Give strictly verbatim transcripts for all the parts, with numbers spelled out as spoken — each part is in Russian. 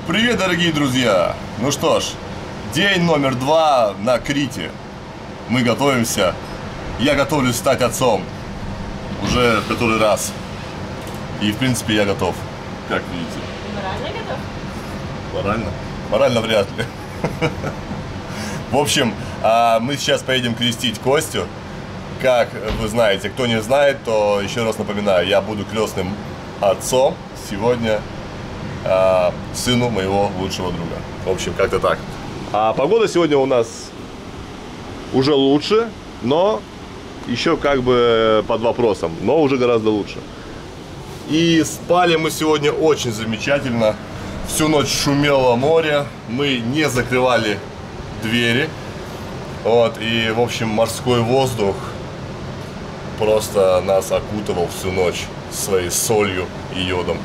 Привет, дорогие друзья! Ну что ж, день номер два на Крите. Мы готовимся. Я готовлюсь стать отцом. Уже в который раз. И, в принципе, я готов. Как видите. Морально готов? Морально? Морально вряд ли. В общем, мы сейчас поедем крестить Костю. Как вы знаете, кто не знает, то еще раз напоминаю, я буду крестным отцом сегодня э, сыну моего лучшего друга. В общем, как-то так. А погода сегодня у нас уже лучше, но еще как бы под вопросом, но уже гораздо лучше. И спали мы сегодня очень замечательно. Всю ночь шумело море, мы не закрывали двери. Вот, и, в общем, морской воздух просто нас окутывал всю ночь своей солью и йодом.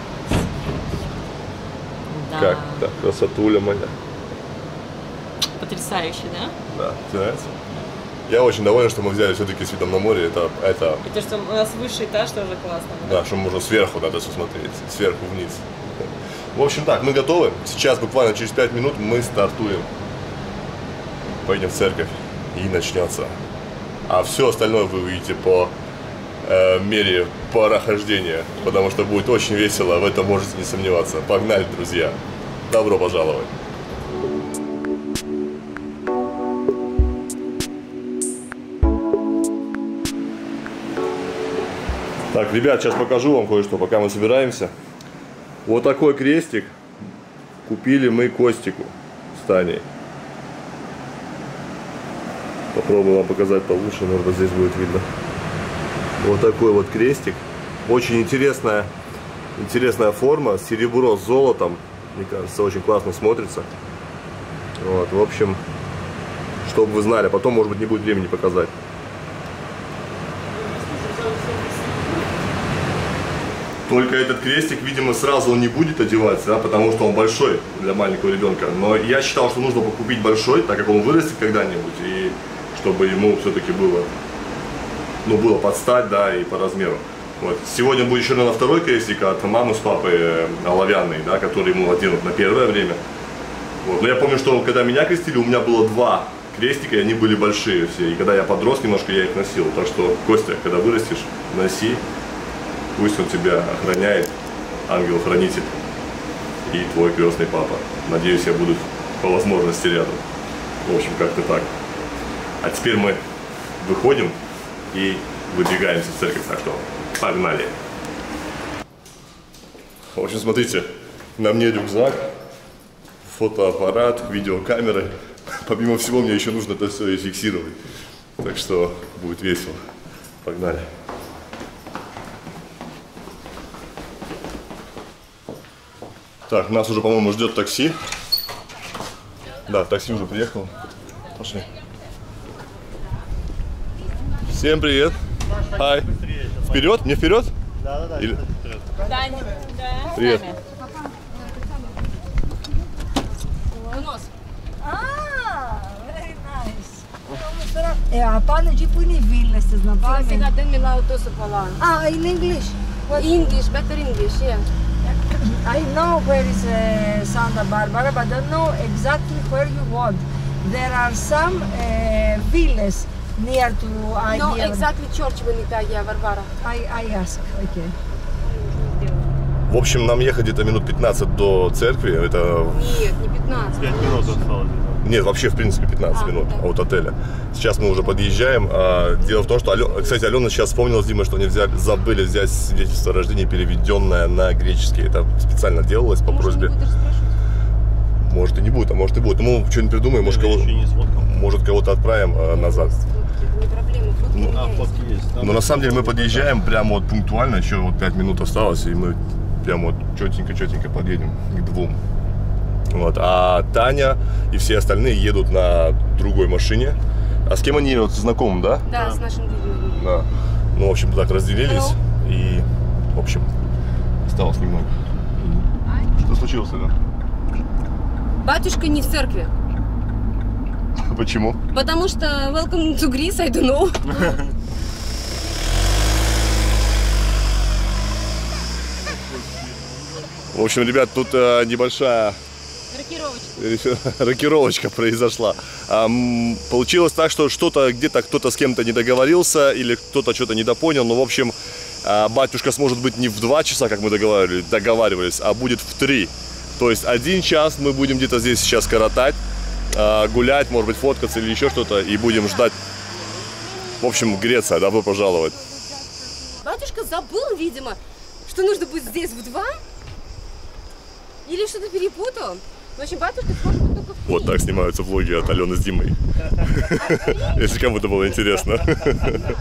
Да. Как так, красотуля моя. Потрясающе, да? Да, нравится? Я очень доволен, что мы взяли все-таки с видом на море. Это, это... И то, что у нас высший этаж, тоже классно. Да, да, что можно сверху надо все смотреть, сверху вниз. В общем так, мы готовы. Сейчас буквально через пять минут мы стартуем. Пойдем в церковь и начнется. А все остальное вы увидите по э, мере прохождения, потому что будет очень весело, в этом можете не сомневаться. Погнали, друзья! Добро пожаловать! Так, ребят, сейчас покажу вам кое-что, пока мы собираемся. Вот такой крестик купили мы Костику с Таней. Попробую вам показать получше, может быть, здесь будет видно. Вот такой вот крестик. Очень интересная, интересная форма. Серебро с золотом. Мне кажется, очень классно смотрится. Вот, в общем, чтобы вы знали. Потом, может быть, не будет времени показать. Только этот крестик, видимо, сразу он не будет одеваться, да, потому что он большой для маленького ребенка. Но я считал, что нужно купить большой, так как он вырастет когда-нибудь. И чтобы ему все-таки было, ну, было под стать, да, и по размеру. Вот. Сегодня будет еще, наверное, второй крестик от мамы с папой, оловянный, да, который ему оденут на первое время. Вот. Но я помню, что когда меня крестили, у меня было два крестика, и они были большие все. И когда я подрос немножко, я их носил. Так что, Костя, когда вырастешь, носи, пусть он тебя охраняет, ангел-хранитель и твой крестный папа. Надеюсь, я буду по возможности рядом. В общем, как-то так. А теперь мы выходим и выдвигаемся в церковь, так что погнали. В общем, смотрите, на мне рюкзак, фотоаппарат, видеокамеры. Помимо всего, мне еще нужно это все и фиксировать. Так что будет весело. Погнали. Так, нас уже, по-моему, ждет такси. Да, такси уже приехало. Пошли. Всем привет. Хай. Вперед? Мне вперед? Да, да, да. Или... вперед. Да, да. Привет. Ε, απάνω εκεί που είναι οι βίλες της να πάμε. Σιγά δεν μιλάω τόσο πολλά. Ah, in English? What? English, better English, yeah. I know where is uh, Santa Barbara, but I don't know exactly where you want. There are some uh, villas near to Agia. No, exactly church when it Agia Varvara. I, I ask, okay. В общем, нам ехать где-то минут пятнадцать до церкви. Это... Нет, не пятнадцать. пять минут осталось. Нет, вообще, в принципе, пятнадцать А, минут да. от отеля. Сейчас мы уже подъезжаем. Дело в том, что, Алена, кстати, Алена сейчас вспомнила с Димой, что они взяли, забыли взять свидетельство о рождении, переведенное на греческий. Это специально делалось по Может, просьбе. не будешь спрашивать? Может и не будет, а может и будет. Ну, мы что-нибудь придумаем, может, кого... может кого-то отправим э, назад. Не проблема, фотки Ну, у меня А, есть. фотки есть. Но на самом деле мы подъезжаем прямо вот пунктуально, еще вот пять минут осталось, и мы прямо вот четенько-четенько подъедем к двум. Вот. А Таня и все остальные едут на другой машине. А с кем они едут? Знакомым, да? Да, с нашим видео. Да. Ну, в общем, так разделились. И, в общем, осталось немного. Что случилось, да? Батюшка не в церкви. Почему? Потому что welcome to Greece, I don't know. В общем, ребят, тут э, небольшая Рокировочка. Рокировочка произошла. А, м, получилось так, что что-то где-то кто-то с кем-то не договорился или кто-то что-то недопонял. Ну, в общем, а, батюшка сможет быть не в два часа, как мы договаривались, договаривались, а будет в три. То есть один час мы будем где-то здесь сейчас коротать, а, гулять, может быть, фоткаться или еще что-то, и будем ждать. В общем, Греция, добро пожаловать. Батюшка забыл, видимо, что нужно быть здесь в два. Или что-то перепутал. В общем, батюшка сможет быть только в три. Вот так снимаются влоги от Алены с Димой. Если кому-то было интересно. А в три,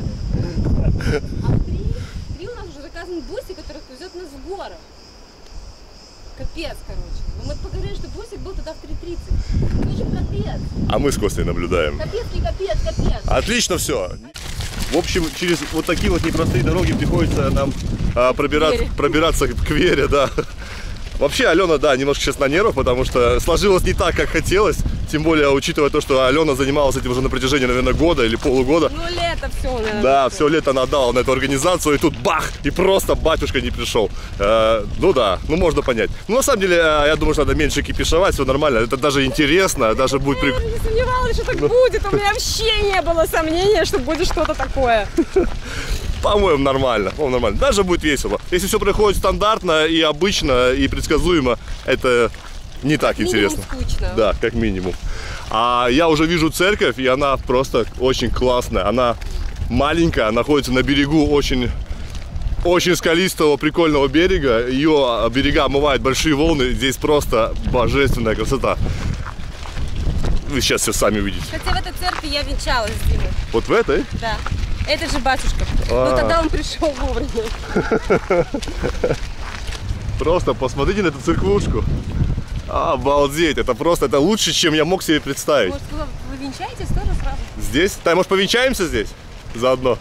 в три у нас уже заказан бусик, который повезет нас в горы. Капец, короче. Но мы поговорили, что бусик был тогда в три тридцать. Ну же капец. А мы с Костей наблюдаем. Капец, не капец, капец. Отлично все. В общем, через вот такие вот непростые дороги приходится нам а, пробираться, пробираться к Вере, да. Вообще Алена, да, немножко сейчас на нервах, потому что сложилось не так, как хотелось. Тем более, учитывая то, что Алена занималась этим уже на протяжении, наверное, года или полугода. Ну, лето все, наверное. Да, все лето она отдала на эту организацию, и тут бах, и просто батюшка не пришел. Э, ну да, ну можно понять. Ну, на самом деле, я думаю, что надо меньше кипишевать, все нормально. Это даже интересно, даже будет Я прикольно. не сомневалась, что так будет. У меня вообще не было сомнения, что будет что-то такое. По-моему, нормально, по-моему, нормально. Даже будет весело. Если все проходит стандартно и обычно, и предсказуемо, это не так Минимум интересно. скучно. Да, как минимум. А я уже вижу церковь, и она просто очень классная. Она маленькая, находится на берегу очень, очень скалистого, прикольного берега. Ее берега омывают большие волны. Здесь просто божественная красота. Вы сейчас все сами увидите. Хотя в этой церкви я венчалась с Димой. Вот в этой? Да. Это же батюшка. А. Но тогда он пришел вовремя. Просто посмотрите на эту церквушку. Обалдеть, это просто, это лучше, чем я мог себе представить. Может, вы, вы венчаетесь тоже сразу? Здесь? Да, может, повенчаемся здесь? Заодно.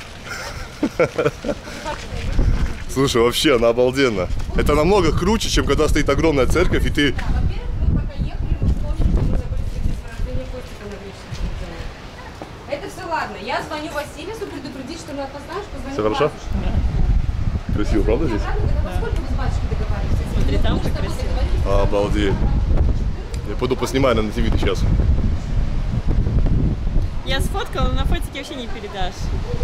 Слушай, вообще, она обалденна. Это намного круче, чем когда стоит огромная церковь, и ты... Во-первых, мы пока ехали, мы вспомнили, что мы забыли свидетельство рождения Костика на вечер. Это все ладно. Я звоню Василису предупредить, что мы опоздаем, что звоню Все хорошо? батюшке. Красиво, правда здесь? Во сколько вы с батюшкой договариваетесь? Смотри, там как красиво. Обалдеть. Я пойду поснимаю на ти ви сейчас. Я сфоткала, но на фотике вообще не передашь.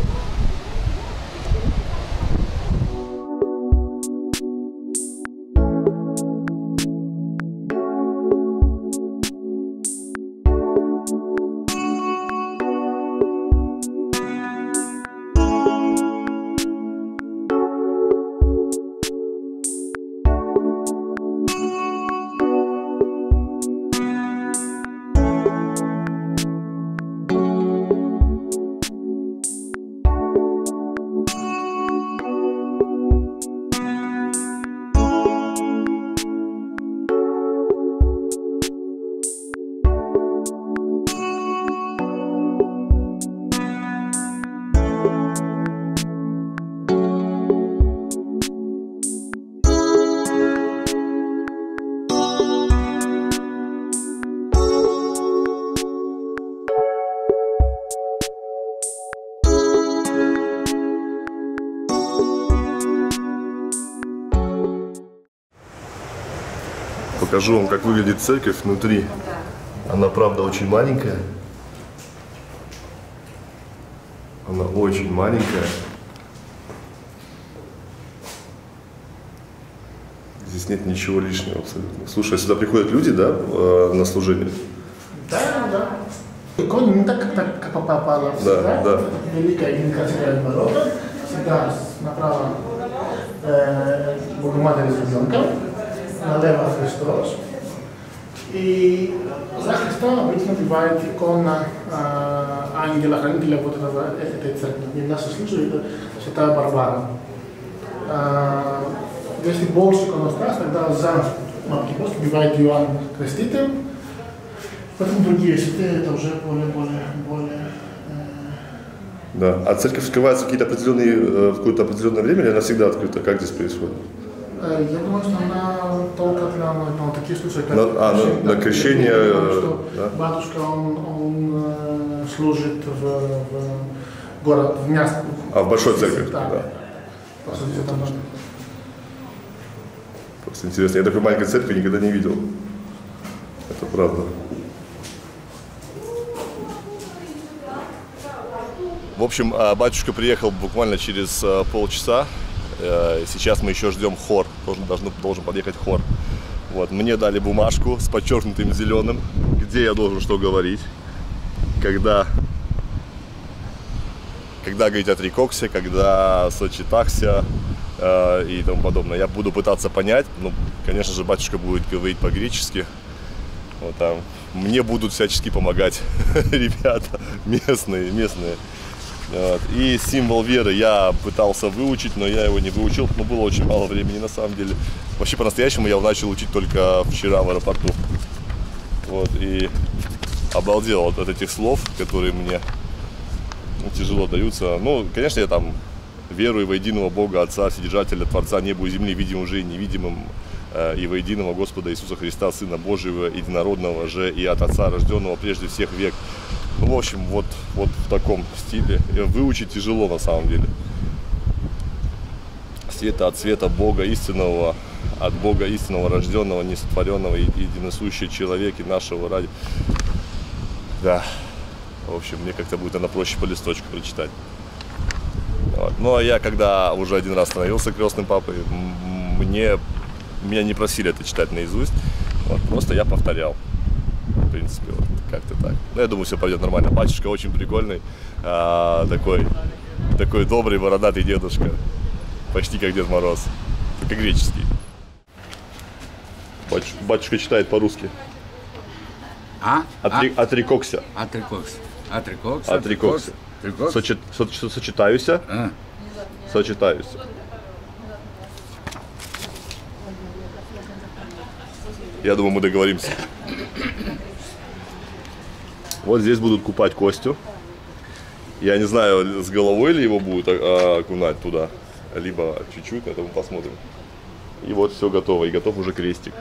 Покажу вам, как выглядит церковь внутри. Она, правда, очень маленькая. Она очень маленькая. Здесь нет ничего лишнего абсолютно. Слушай, сюда приходят люди, да, на служение? Да, да. Икона не так, как, как попала всегда. Да, да. Великая инкассия ворота. Всегда направо э, Богоматерь с ребенком, налево Христос. И за Христа обычно бывает икона э, ангела-хранителя вот этого, этой церкви. И в нашем случае это Святая Барбара. Э, если больше иконостас, тогда за Матки Божьей бывает Иоанн Креститель. Потом другие святые, это уже более, более, более... Э... Да. А церковь открывается в какие-то определенные, в какое-то определенное время, или она всегда открыта? Как здесь происходит? Э, я думаю, что она только для ну, таких случаев, как на, а, крещение. на, на крещение. Я думаю, что да? батюшка, он, он э, служит в, в город, в место. А в большой церкви? Да. Да. По сути, там можно. Просто интересно, я такой маленькой церкви никогда не видел. Это правда. В общем, батюшка приехал буквально через полчаса. Сейчас мы еще ждем хор. Должен, должен, должен подъехать хор. Вот. Мне дали бумажку с подчеркнутым зеленым, где я должен что говорить. Когда, когда говорить о трикоксе, когда сочетахся э, и тому подобное. Я буду пытаться понять. Ну, конечно же, батюшка будет говорить по-гречески. Вот там. Мне будут всячески помогать ребята местные, местные. Вот. И символ веры я пытался выучить, но я его не выучил, но было очень мало времени на самом деле. Вообще по-настоящему я начал учить только вчера в аэропорту. Вот. И обалдел от, от этих слов, которые мне ну, тяжело даются. Ну, конечно, я там верую во единого Бога, Отца, Вседержателя, Творца неба и земли, видимым же и невидимым, э, и во единого Господа Иисуса Христа, Сына Божьего, единородного же и от Отца, рожденного прежде всех век. Ну, в общем, вот, вот в таком стиле. Выучить тяжело на самом деле. Света от света Бога истинного, от Бога истинного, рожденного, несотворенного, единосущий человек и нашего ради. Да. В общем, мне как-то будет она проще по листочку прочитать. Вот. Ну, а я, когда уже один раз становился крестным папой, мне, меня не просили это читать наизусть. Вот, просто я повторял. В принципе, вот как-то так. Ну, я думаю, все пойдет нормально. Батюшка очень прикольный, а, такой, такой добрый, бородатый дедушка. Почти как Дед Мороз, только греческий. Батюшка, батюшка читает по-русски. А? Атри, а? Атрикокся. Атрикокс. Атрикокс. Атрикокся. Сочет, со, сочетаюся. А. Сочетаюся. Я думаю, мы договоримся. Вот здесь будут купать Костю. Я не знаю, с головой ли его будут окунать туда, либо чуть-чуть, это мы посмотрим. И вот все готово, и готов уже крестик.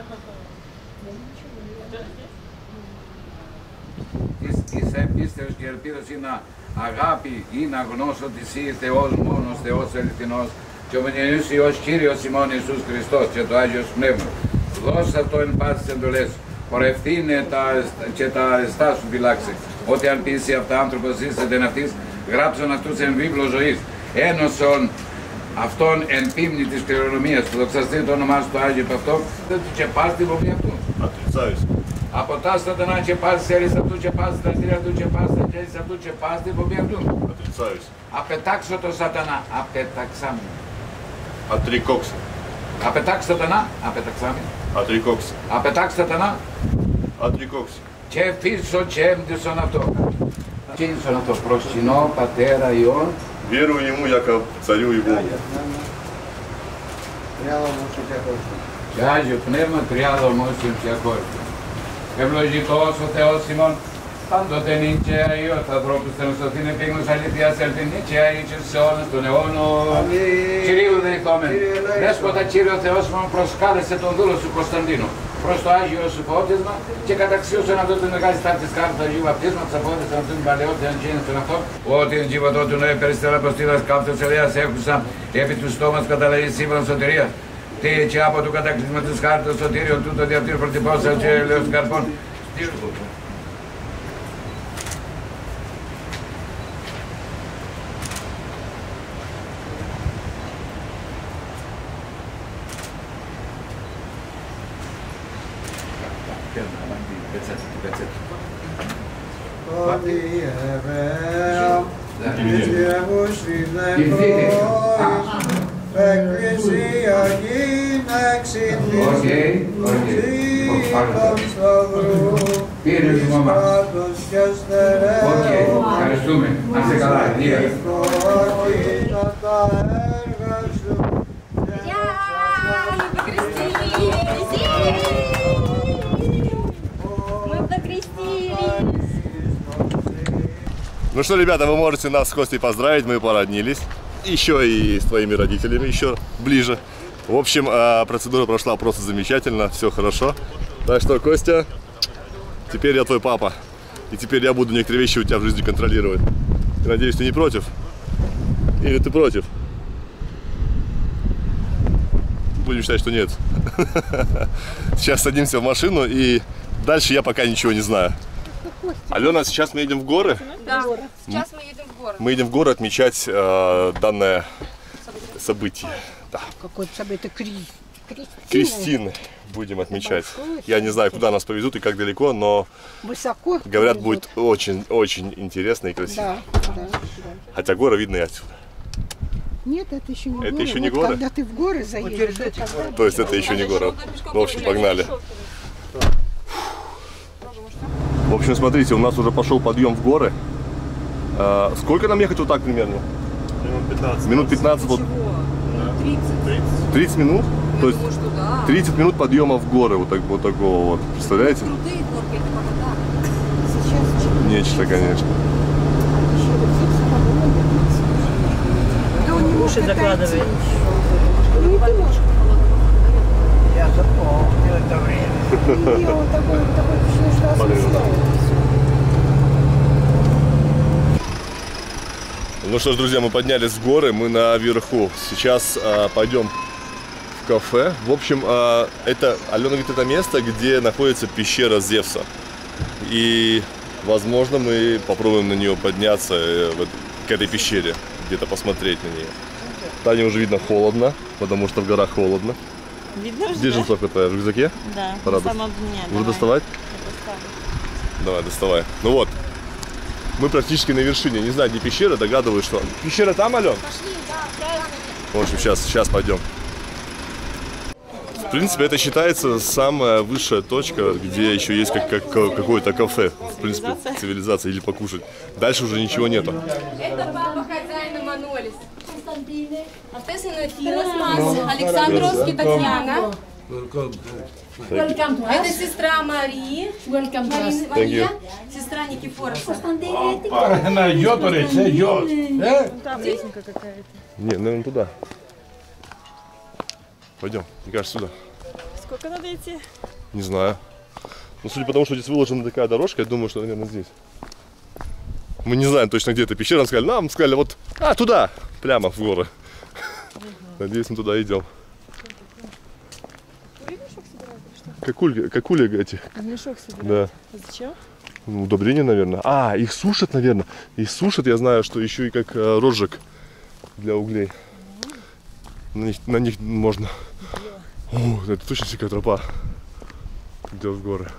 Είσαι πίστεως και ελπίδος είναι αγάπη, είναι αγνός ότι εσύ Θεός μόνος, Θεός αληθινός και ο μονογενής Υιός Κύριος ημών Ιησούς Χριστός και το Άγιος Πνεύμα. Δώσε αυτό εν πάσης εντολές, πορευθύνε τα, και τα αριστά σου φυλάξει. Ό,τι αν πείσει αυτά άνθρωπος ζήσετε εν αυτής, γράψον αυτούς εν βίβλο ζωής. Ένωσον αυτόν εν πίμνη της κληρονομίας του, δοξαστεί το όνομά σου το Άγιο αυτό, και πας την βομή αυτού. Από τα σατανά και πας σέρις αυτού και πας στα κτίρια του και πας στα χέρις αυτού και πας την βομή αυτού. Απετάξω το σατανά, απεταξάμι. Αтрикокся. Απετάξω σατανά, απεταξάμι. Αтрикокся. Απετάξω σατανά. Αтрикокся. Και φύσω και έμπτυσον αυτό. Και ήσον αυτό προς κοινό, πατέρα, Υιόν. Верую ему, яко царю и Богу. Και Άγιο Πνεύμα, τριάδο ομόσιον και ακόρυφο. Ευλογητός ο Θεός ημών, πάντοτε νυν και αειός ανθρώπους θενοσωθήν επίγνως αλήθειας ελθήν νυν και αεί και σε αιώνας των αιώνων. Κυρίου δεηθόμεν, Δέσποτα Κύριο Θεός ημών, προσκάλεσε τον δούλο σου Κωνσταντίνο προς το Άγιο σου φώτισμα και καταξίωσαν αυτό την μεγάλη στάρτη της κάρτας του Αγίου Βαπτίσματος, απόδεσαν αυτήν την παλαιότητα αν γίνει στον αυτό. Ότι εν κύβατο του Νοέ περιστέρα αποστήλας κάптος ελέας έχουσα επί του στόματος καταλαγής σύμβολων σωτηρίας. Τι και από του κατακλείσμα της χάρτας σωτήριον τούτο διαπτήρ προτυπώσεων και ελαιός καρπών. Εκκλησία γυναίξην της Σταυρού, της κράτος και στερεών, υπόκεινα τα έργα σου. Ну что, ребята, вы можете нас с Костей поздравить, мы породнились. Еще и с твоими родителями, еще ближе. В общем, процедура прошла просто замечательно, все хорошо. Так что, Костя, теперь я твой папа. И теперь я буду некоторые вещи у тебя в жизни контролировать. Надеюсь, ты не против? Или ты против? Будем считать, что нет. Сейчас садимся в машину и Дальше я пока ничего не знаю. Алена, сейчас мы едем в горы? Да, сейчас мы едем в город. Мы едем в горы отмечать э, данное событие. Да. Какое-то событие Кри... Крестины будем отмечать. Я не знаю, куда нас повезут и как далеко, но Высоко. говорят, повезут. будет очень-очень интересно и красиво. Да, да, да. Хотя горы видны и отсюда. Нет, это еще не Это горы. еще не Вот горы? Когда ты в горы заедешь, вот тогда... То есть это еще не горы. В общем, погнали. В общем, смотрите, у нас уже пошел подъем в горы. А, сколько нам ехать вот так примерно? Минут пятнадцать. Минут пятнадцать. Вот. тридцать. тридцать минут? То есть Думаю, что да. тридцать минут подъема в горы вот, так, вот такого вот. Представляете? Крутые горки, это пока так. Сейчас Нечто, конечно. уши закладывает. Я запомнил это время. Ну что ж, друзья, мы поднялись в горы, мы наверху. Сейчас а, пойдем в кафе. В общем, а, это, Алена говорит, это место, где находится пещера Зевса. И, возможно, мы попробуем на нее подняться, э, вот, к этой пещере, где-то посмотреть на нее. Тане уже видно холодно, потому что в горах холодно. Видно уже, Где да? жемчужка-то? В рюкзаке? Да, Пора на самом дне. Уже доставать? Я достану. Давай, доставай. Ну вот, мы практически на вершине. Не знаю, где пещера, догадываюсь, что... Пещера там, Ален? Пошли, да, В общем, сейчас, сейчас пойдем. В принципе, это считается самая высшая точка, где еще есть как, как, какое-то кафе. В принципе, цивилизация или покушать. Дальше уже ничего нету. Это папа хозяина Манолис. Ответственно Филос, Александровский Татьяна. Это сестра Марии. Мария, Мария, сестра Никифороса. Она идет, говорит, идет. Там лестница какая-то. Не, наверное, туда. Пойдем, мне кажется, сюда. Сколько надо идти? Не знаю. Ну, судя по тому, что здесь выложена такая дорожка, я думаю, что, наверное, здесь. Мы не знаем точно, где эта пещера. Нам сказали, нам сказали, вот, а, туда, прямо в горы. Надеюсь, мы туда идем. Какули, какули эти? Мешок собирают. Да. А зачем? Ну, удобрения, наверное. А, их сушат, наверное. Их сушат, я знаю, что еще и как э, розжиг для углей. На них, на них можно. О, это точно всякая тропа. Идет в горы.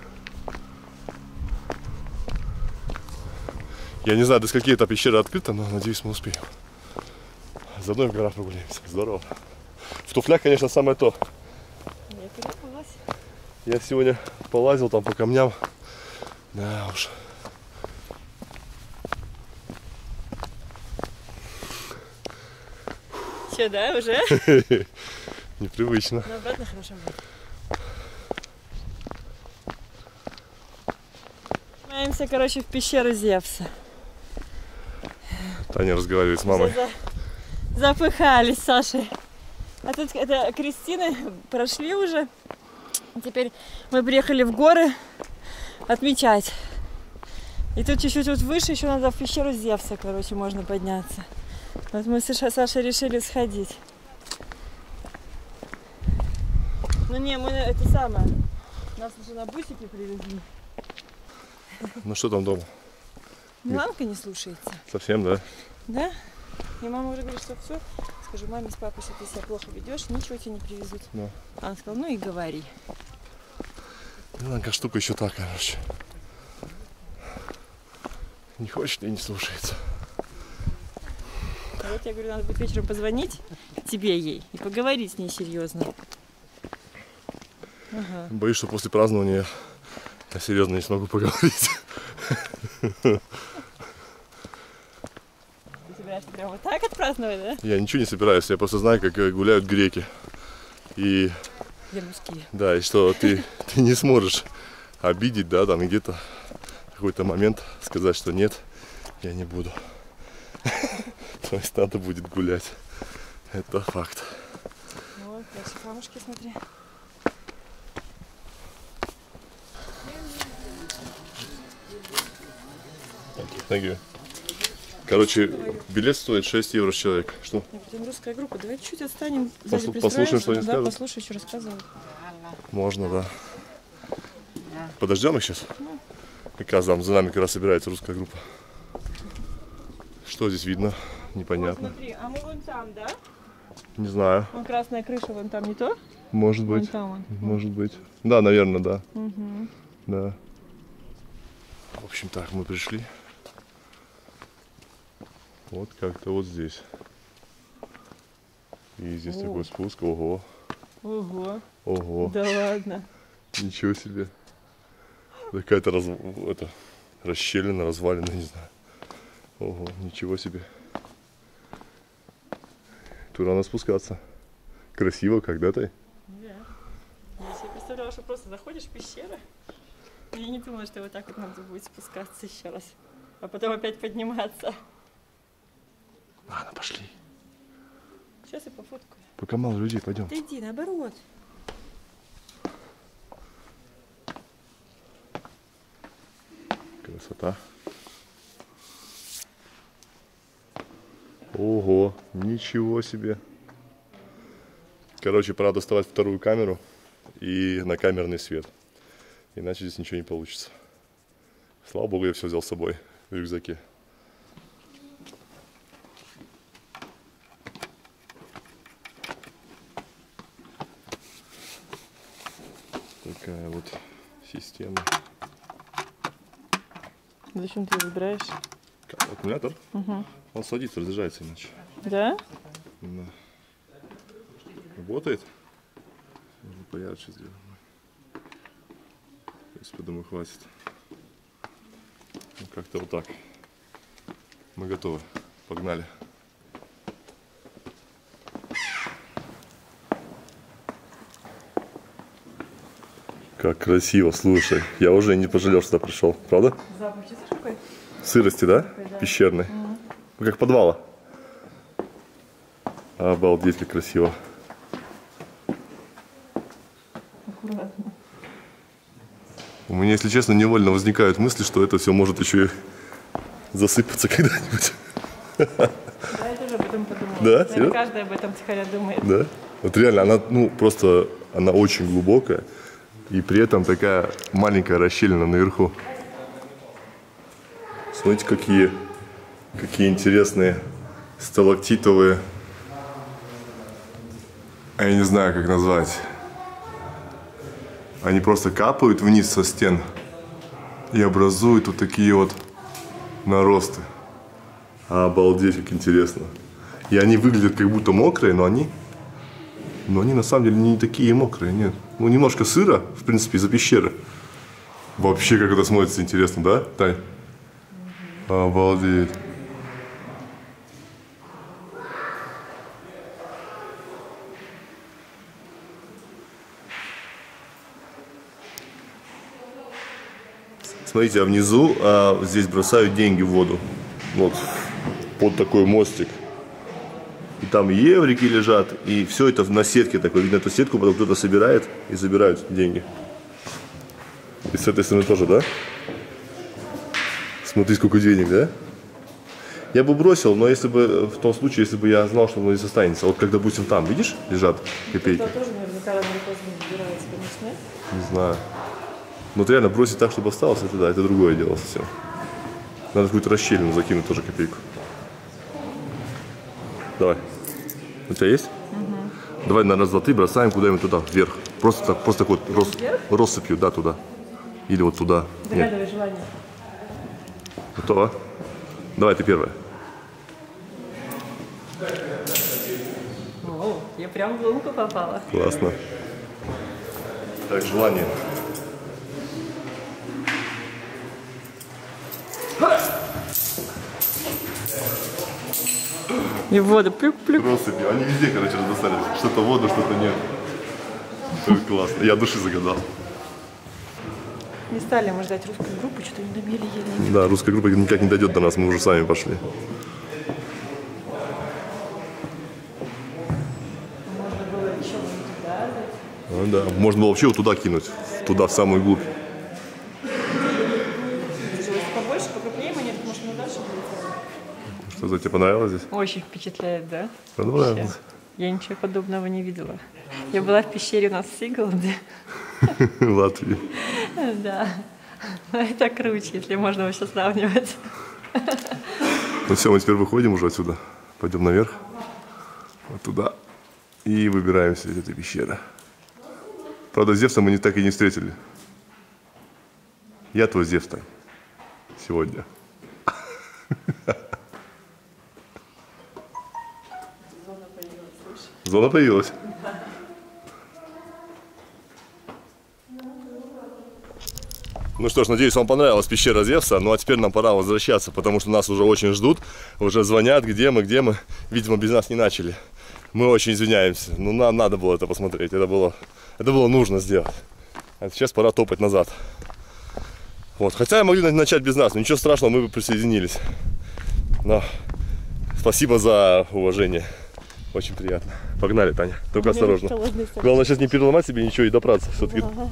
Я не знаю, до скольки эта пещера открыта, но надеюсь, мы успеем. Заодно и в горах прогуляемся. Здорово. В туфлях, конечно, самое то. Я перепалась. Я сегодня полазил там по камням. Да уж. Че, да, уже? Непривычно. Но обратно хорошо будет. Поднимаемся, короче, в пещеру Зевса. Таня разговаривает с мамой. Все за- запыхались, Саша. А тут это Кристины прошли уже. Теперь мы приехали в горы отмечать. И тут чуть-чуть вот выше еще надо в пещеру Зевса, короче, можно подняться. Вот мы с Сашей решили сходить. Ну не, мы это самое. Нас уже на бусике привезли. Ну что там дома? Миланка не слушается. Совсем, да? Да? И мама уже говорит, что все. Скажу маме с папой, что ты себя плохо ведешь, ничего тебе не привезут. Да. Она сказала, ну и говори. Миланка штука еще так, короче. Не хочет и не слушается. А вот я говорю, надо будет вечером позвонить тебе ей и поговорить с ней серьезно. Ага. Боюсь, что после празднования я серьезно не смогу поговорить. Ты собираешься прям вот так отпраздновать, да? Я ничего не собираюсь, я просто знаю, как гуляют греки. И Я русские. да, и что ты, ты не сможешь обидеть, да, там где-то в какой-то момент сказать, что нет, я не буду. То есть надо будет гулять. Это факт. Вот, дальше камушки, смотри. Thank you. Короче, билет стоит шесть евро с человека. Что? Там русская группа, давай чуть отстанем. Сзади Послушаем, что они да, скажут? послушай, что рассказывают. Можно, да. Подождем их сейчас? Как раз там за нами как раз собирается русская группа. Что здесь видно? Непонятно. Вот, смотри, а мы вон там, да? Не знаю. Вон красная крыша, вон там не то? Может быть. Вон там вон. Может быть. Да, наверное, да. Угу. Да. В общем, так, мы пришли. Вот как-то вот здесь. И здесь О. такой спуск. Ого. Ого. Ого. Да ладно. Ничего себе. Какая-то раз... это... расщелина, развалина, не знаю. Ого, ничего себе. Тут рано спускаться. Красиво когда-то. Да. Я себе представляла, что просто заходишь в пещеру. Я не думала, что вот так вот надо будет спускаться еще раз. А потом опять подниматься. Ладно, пошли. Сейчас я пофоткаю. Пока мало людей, пойдем. Ты иди, наоборот. Красота. Ого, ничего себе. Короче, пора доставать вторую камеру и на камерный свет. Иначе здесь ничего не получится. Слава богу, я все взял с собой в рюкзаке. Такая вот система. Зачем ты выбираешь? Аккумулятор? Угу. Он садится, разряжается иначе. Да? Да. Работает? Можно поярче сделать. Если, думаю, хватит. Ну, как-то вот так. Мы готовы. Погнали. Как красиво, слушай. Я уже не пожалел, что пришел. Правда? Запах, чувствуешь какой? Сырости, да? Такой, да. Пещерный. Угу. Ну, как подвала. Обалдеть, как красиво. Аккуратно. У меня, если честно, невольно возникают мысли, что это все может еще и засыпаться когда-нибудь. Да, я тоже об этом подумала. Да? Наверное, Серьезно? каждый об этом тихоря думает. Да? Вот реально, она, ну, просто, она очень глубокая. И при этом такая маленькая расщелина наверху. Смотрите, какие, какие интересные сталактитовые, я не знаю, как назвать. Они просто капают вниз со стен и образуют вот такие вот наросты. Обалдеть, как интересно. И они выглядят как будто мокрые, но они, но они на самом деле не такие мокрые, нет. Ну, немножко сыро, в принципе, из-за пещеры. Вообще, как это смотрится интересно, да, Тань? Обалдеть. Смотрите, а внизу а, здесь бросают деньги в воду. Вот, под такой мостик. И там еврики лежат, и все это на сетке такой. Видно эту сетку, потом кто-то собирает и забирают деньги. И с этой стороны тоже, да? Смотри, сколько денег, да? Я бы бросил, но если бы, в том случае, если бы я знал, что оно здесь останется. Вот как, допустим, там, видишь, лежат копейки. Это тоже наверняка рано или поздно забирается, конечно. Не знаю. Но вот реально бросить так, чтобы осталось, это да, это другое дело совсем. Надо какую-то расщелину закинуть тоже копейку. Давай. У тебя есть? Угу. Давай на раз, два, три бросаем куда-нибудь туда, вверх. Просто так, просто так вот рос, россыпью, да, туда. Или вот туда. Загадывай желание. Готово? Давай, ты первая. О, я прям в лунку попала. Классно. Так, желание. И в воду плюк-плюк. Россыпью. Они везде, короче, разбросали. Что-то воду, что-то нет. Это классно. Я души загадал. Не стали мы ждать русскую группу, что-то не добили еле. Да, русская группа никак не дойдет до нас, мы уже сами пошли. Можно было еще туда дать. Ну, да. Можно было вообще вот туда кинуть, туда, в самую глубь. Если побольше, покрупнее монет, потому что мы дальше будет. Что, за тебе понравилось здесь? Очень впечатляет, да? Понравилось? Я ничего подобного не видела. Я была в пещере у нас в Сигаланде. Латвии. Да. Это круче, если можно вообще сравнивать. Ну все, мы теперь выходим уже отсюда. Пойдем наверх. Вот туда. И выбираемся из этой пещеры. Правда, Зевса мы не так и не встретили. Я твой Зевс сегодня. Зона появилась, слышишь? Зона появилась. Ну что ж, надеюсь, вам понравилась пещера Зевса. Ну а теперь нам пора возвращаться, потому что нас уже очень ждут. Уже звонят, где мы, где мы. Видимо, без нас не начали. Мы очень извиняемся. Ну нам надо было это посмотреть. Это было, это было нужно сделать. А сейчас пора топать назад. Вот. Хотя могли начать без нас, но ничего страшного, мы бы присоединились. Но спасибо за уважение. Очень приятно. Погнали, Таня. Только осторожно. Главное сейчас не переломать себе ничего и добраться все-таки. Ага.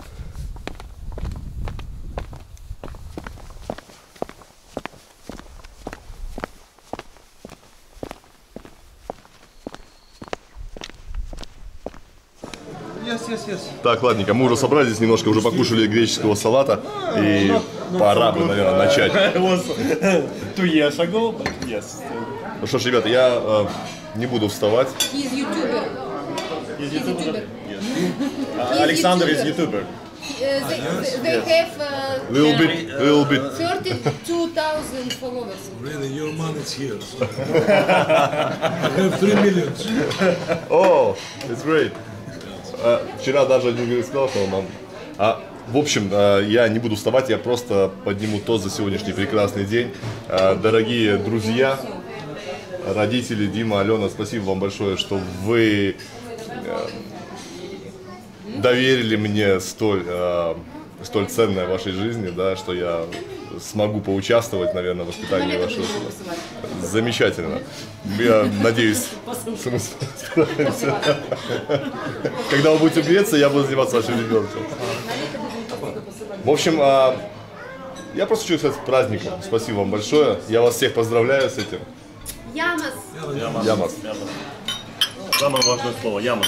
Yes, yes, yes. Так, ладненько, мы уже собрались немножко, уже покушали греческого салата. И пора бы, наверное, начать. Two years ago, but yes. Ну что ж, ребята, я э, не буду вставать. He's YouTuber. Is He's YouTuber. Uh, Alexander is YouTuber. Uh, they, they have uh, Little bit, little bit. thirty-two thousand followers. Really, your man is here. So. I have three millions. Oh, it's great. А, вчера даже один говорит, сказал, что мам. А, в общем, а, я не буду вставать, я просто подниму тост за сегодняшний прекрасный день. А, дорогие друзья, родители, Дима, Алена, спасибо вам большое, что вы а, доверили мне столь, а, столь ценное в вашей жизни, да, что я смогу поучаствовать, наверное, в воспитании вашего сына. Замечательно. Я надеюсь, мы справимся. Когда вы будете в Греции, я буду заниматься вашим ребенком. В общем, я просто хочу сказать с праздником. Спасибо вам большое. Я вас всех поздравляю с этим. Ямас. Ямас. Ямас. Самое важное слово. Ямас.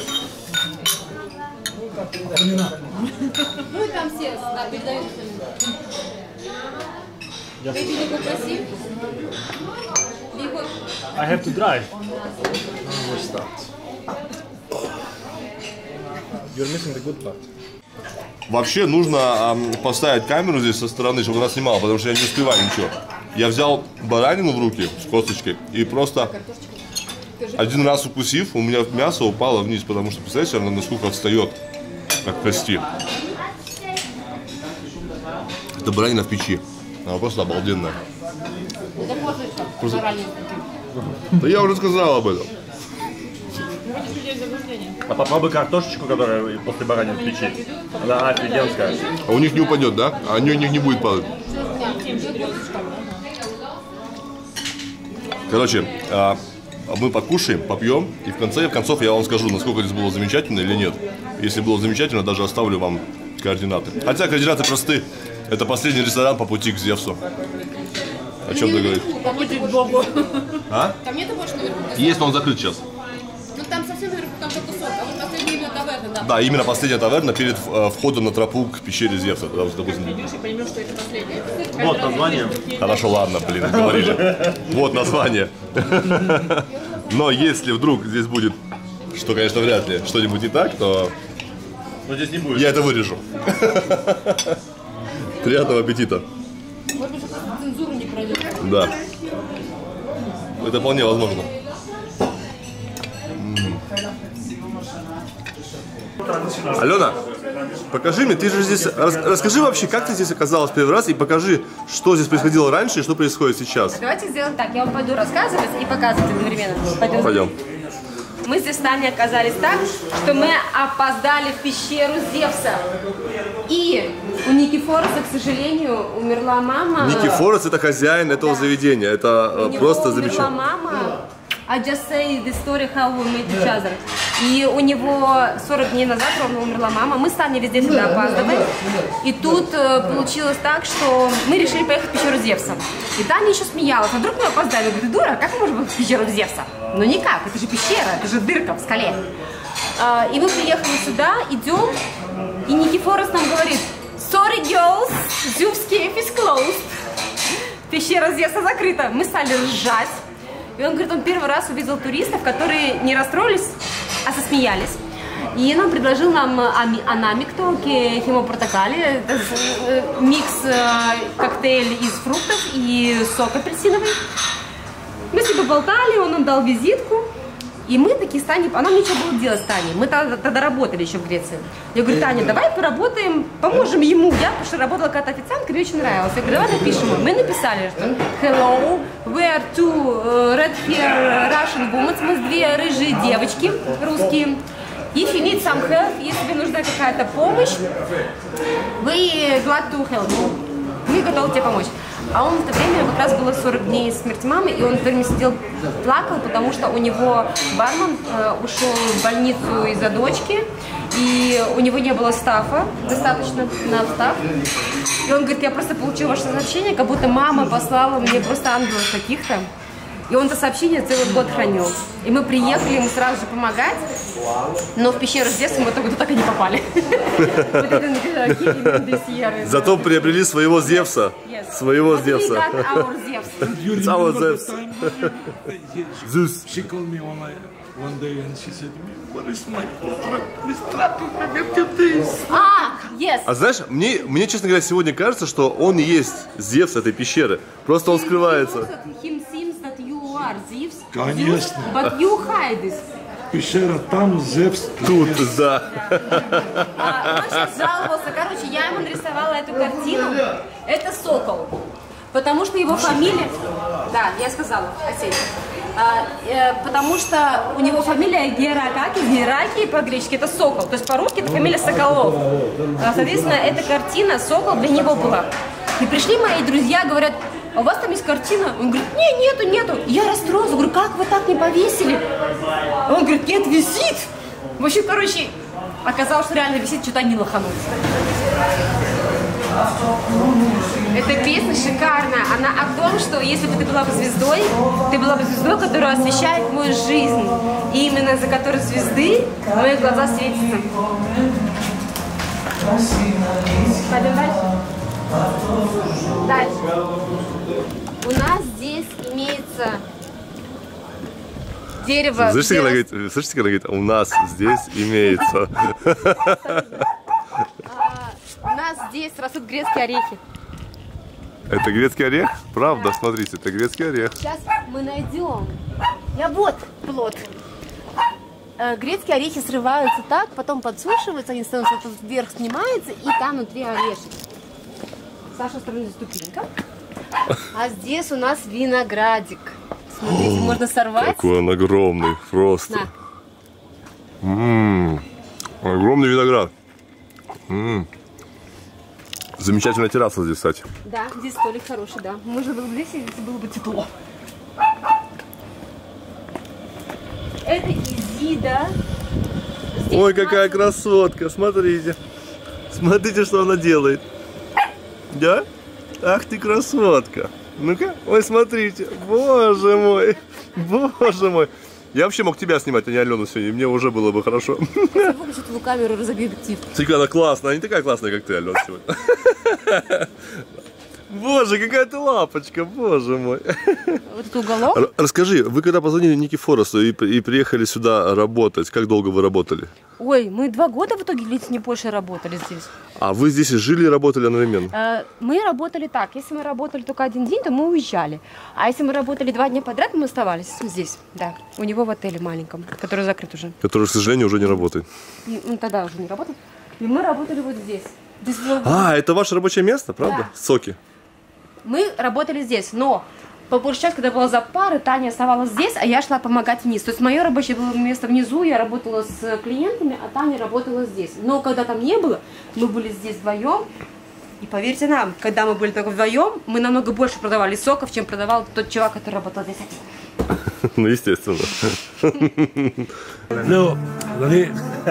Ну и там все да, передают. Maybe you go proceed. I have to drive. We'll start. You're missing the good part. Вообще нужно эм, поставить камеру здесь со стороны, чтобы она снимала, потому что я не успеваю ничего. Я взял баранину в руки с косточкой и просто один раз укусив, у меня мясо упало вниз, потому что, представляете, она насколько встает от кости. Это баранина в печи. Она просто обалденная. Просто... Да я уже сказал об этом. А попробуй картошечку, которая после баранины в печи. Она офигенская. А у них не упадет, да? А у них не будет падать. Короче, мы покушаем, попьем, и в конце концов я вам скажу, насколько здесь было замечательно или нет. Если было замечательно, даже оставлю вам координаты. Хотя координаты просты. Это последний ресторан по пути к Зевсу. О чем ты говоришь? По пути к Богу. А? Там нету больше наверху? Есть, но он закрыт сейчас. Ну там совсем наверху, там только кусок. А вот последняя именно таверна, да. Да, именно последняя таверна перед э, входом на тропу к пещере Зевса. Потому что, допустим... Придешь и поймешь, что это последнее. Вот название. Хорошо, ладно, блин, говорили. Вот название. Но если вдруг здесь будет, что, конечно, вряд ли, что-нибудь не так, то... Но здесь не будет. Я это вырежу. Приятного аппетита. Может быть, просто цензуру не пройдет. Да. Это вполне возможно. Алена, покажи мне, ты же здесь, рас, расскажи вообще, как ты здесь оказалась первый раз, и покажи, что здесь происходило раньше и что происходит сейчас. Давайте сделаем так, я вам пойду рассказывать и показывать одновременно. Пойдем. Пойдем. Мы здесь с Таней оказались так, что мы опоздали в пещеру Зевса. И у Никифороса, к сожалению, умерла мама. Никифорос — это хозяин этого заведения, это у просто него замечательно. умерла мама. I just say the story how we met each other. И у него сорок дней назад ровно умерла мама. Мы с Таней везде всегда опаздываем. И тут э, получилось так, что мы решили поехать в пещеру Зевса. И Таня еще смеялась. А вдруг мы опоздали? Я говорю, ты дура, как мы можем в пещеру Зевса? Ну никак, это же пещера, это же дырка в скале. Э, и мы приехали сюда, идем. И Никифорос нам говорит: sorry girls, Zeus cave is closed. Пещера Зевса закрыта. Мы стали ржать. И он говорит, он первый раз увидел туристов, которые не расстроились, а засмеялись. И он предложил нам анамикто, химопротокали, микс коктейль из фруктов и сок апельсиновый. Мы с ним поболтали, он нам дал визитку. И мы такие с Таней, а нам нечего было делать с Таней. Мы тогда, тогда работали еще в Греции. Я говорю, Таня, давай поработаем, поможем ему. Я, потому что работала какая-то официанткой, мне очень нравилось. Я говорю, давай напишем. Мы написали, что hello, we are two red hair Russian women. Мы две рыжие девочки русские. If you need some help, если тебе нужна какая-то помощь, we glad to help you. Мы готовы тебе помочь. А он в это время как раз было сорок дней смерти мамы, и он в это время сидел, плакал, потому что у него бармен э, ушел в больницу из-за дочки, и у него не было стафа, достаточно на стаф. И он говорит, я просто получил ваше сообщение, как будто мама послала мне просто ангелов каких-то. И он это сообщение целый год хранил. И мы приехали ему сразу же помогать, но в пещеру с детства мы только так и не попали. Зато приобрели своего Зевса. Своего Зевса. Zeus. One day and she said to me, what is my contract? А, yes. А знаешь, мне, мне, честно говоря, сегодня кажется, что он и есть Зевс этой пещеры. Просто он скрывается. Конечно. But you hide this. Пещера там, Зевс тут, да. А, он сейчас жаловался, короче, я ему нарисовала эту картину. Это сокол. Потому что его фамилия... Да, я сказала, Осетия. А, э, потому что у него фамилия Геракакис, Гераки по-гречески это сокол. То есть по-русски это фамилия Соколов. А, соответственно, эта картина сокол для него была. И пришли мои друзья, говорят, а у вас там есть картина? Он говорит, не, нету, нету. И я расстроилась, говорю, как вы так не повесили? Он говорит, нет, висит. В общем, короче, оказалось, что реально висит, что-то они лоханулись. Эта песня шикарная. Она о том, что если бы ты была бы звездой, ты была бы звездой, которая освещает мою жизнь. И именно из-за которой звезды мои глаза светятся. Пойдем дальше? Дальше. У нас здесь имеется дерево. Слышите, когда говорит, слышите, когда говорит, у нас здесь имеется. У нас здесь растут грецкие орехи. Это грецкий орех? Правда, смотрите, это грецкий орех. Сейчас мы найдем. Я вот плод. Грецкие орехи срываются так, потом подсушиваются, они становятся, тут вверх снимается, и там внутри орешек. С нашей стороны ступенька. А здесь у нас виноградик. Смотрите, можно сорвать. Какой он огромный, просто. М-м-м, огромный виноград. М-м. Замечательная терраса здесь, кстати. Да, здесь столик хороший, да. Можно было бы здесь, если было бы тепло. Это Изида. Здесь ой, какая красотка, смотрите. Смотрите, что она делает. Да? Ах ты красотка. Ну-ка, ой, смотрите. Боже мой, боже мой. Я вообще мог тебя снимать, а не Алену сегодня, и мне уже было бы хорошо. Выключи твою камеру, разобью объектив. Смотри, она классная, она не такая классная, как ты, Алена, сегодня. Боже, какая ты лапочка, боже мой. Вот это уголок. Расскажи, вы когда позвонили Никифоросу и, и приехали сюда работать, как долго вы работали? Ой, мы два года в итоге летом не больше работали здесь. А вы здесь жили и работали одновременно? Мы работали так, если мы работали только один день, то мы уезжали. А если мы работали два дня подряд, мы оставались здесь, да, у него в отеле маленьком, который закрыт уже. Который, к сожалению, уже не работает. Ну, тогда уже не работал. И мы работали вот здесь. здесь было... А, это ваше рабочее место, правда? Да. Соки. Мы работали здесь, но по большей части, когда была за пары, Таня оставалась здесь, а я шла помогать вниз. То есть мое рабочее было место внизу, я работала с клиентами, а Таня работала здесь. Но когда там не было, мы были здесь вдвоем. И поверьте нам, когда мы были только вдвоем, мы намного больше продавали соков, чем продавал тот чувак, который работал здесь один. Ну, естественно. No, Δηλαδή,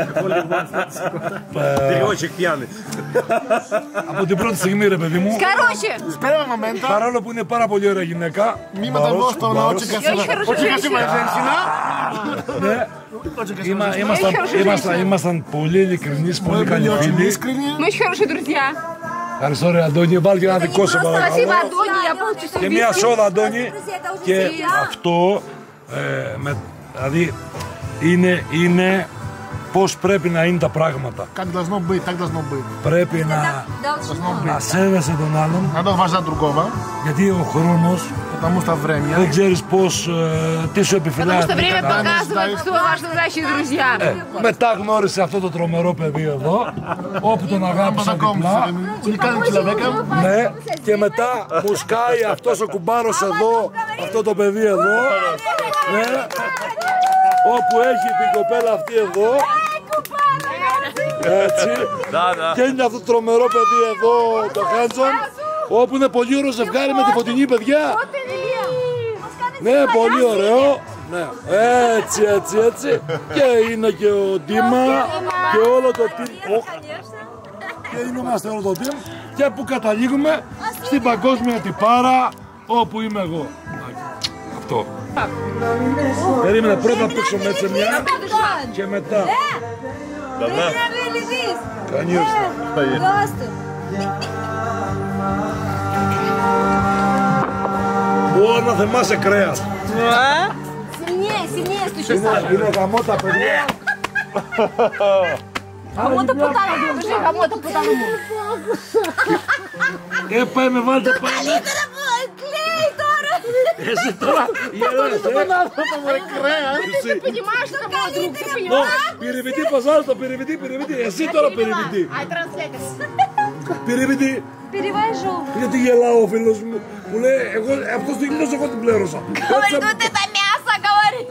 Переводчик пьяный. από την πρώτη στιγμή ρε παιδί μου, Короче, παρόλο που είναι πάρα πολύ ωραία γυναίκα, μήμα того, что она очень красивая. Очень красивая женщина. ναι, είμα- ήμασταν, ήμασταν, ήμασταν πολύ ειλικρινείς, πολύ καλοί Очень φίλοι. искренне. Мы очень хорошие друзья. Ευχαριστώ ρε Αντώνη, βάλει και ένα δικό σου Спасибо, παρακαλώ. Антоний, я полчаса Και μια σόδα Αντώνη. Και αυτό, ε, με, δηλαδή, είναι, είναι πώς πρέπει να είναι τα πράγματα. Как должно быть, так должно быть. Πρέπει να, να σέβεσαι τον άλλον, Надо уважать другого, γιατί ο χρόνος потому что время. δεν ξέρεις πώς, ε, τι σου Потому επιφυλάσσει. что время показывает, кто ваши настоящие друзья. Ε, μετά γνώρισε αυτό το τρομερό παιδί εδώ, όπου τον αγάπησα διπλά. Уникальным человеком. Ναι, και μετά μου σκάει αυτός ο κουμπάρος εδώ, αυτό το παιδί εδώ, ναι, όπου έχει την κοπέλα αυτή εδώ, έτσι, και είναι αυτό το τρομερό παιδί εδώ, το Χάντζον, όπου είναι πολύ ωραίο ζευγάρι με τη φωτεινή παιδιά. Ναι, πολύ ωραίο. Ναι, έτσι, έτσι, έτσι. Και είναι και ο Ντίμα και όλο το team. Και είμαστε όλο το team. Και που καταλήγουμε στην παγκόσμια τυπάρα όπου είμαι εγώ. Αυτό. Περίμενε πρώτα να παίξω έτσι μια και μετά. Конечно. Μπορεί να θεμάσαι κρέας. Сильнее, сильнее стучи, Είναι, Саша. είναι γαμό τα παιδιά. Кому-то путану, слушай, кому-то путану. Ε, πάει με βάλτε πάνω. Клей, Тора! Εσύ τώρα γελάς, ε. Ты понимаешь, что мой друг, ты Ну, понимаешь? переведи, пожалуйста, переведи, переведи. Εσύ τώρα переведи. Ай, транслятор. Переведи. Перевожу. Γιατί γελάω ο φίλος μου που λέει, εγώ, αυτός το γυμνός εγώ την πλέρωσα. Говорит, вот это мясо, говорит.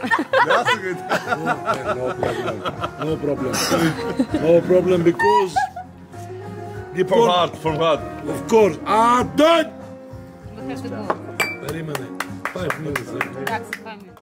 No problem. No problem because... From heart, from heart. Of course. Αντών! Περίμενε. Five minutes.